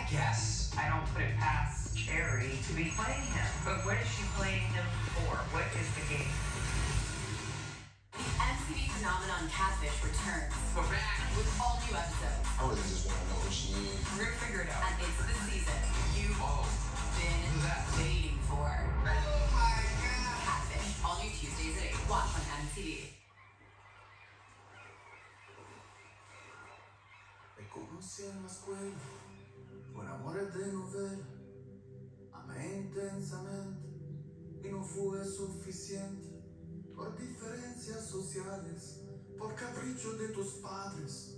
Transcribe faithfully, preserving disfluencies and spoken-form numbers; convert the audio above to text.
guess. I don't put it past Cherry to be playing him. But what is she playing him for? What is the game? The M T V phenomenon Catfish returns. We're back with all new episodes. I really just want to know what she needs. We're gonna figure it out. And it's the season you've Oh, been who's that? waiting for. Oh my God. Catfish, all new Tuesdays at eight. Watch on M T V. Te conocí en la escuela, por amores de novela, amé intensamente y no fue suficiente, por diferencias sociales, por capricho de tus padres.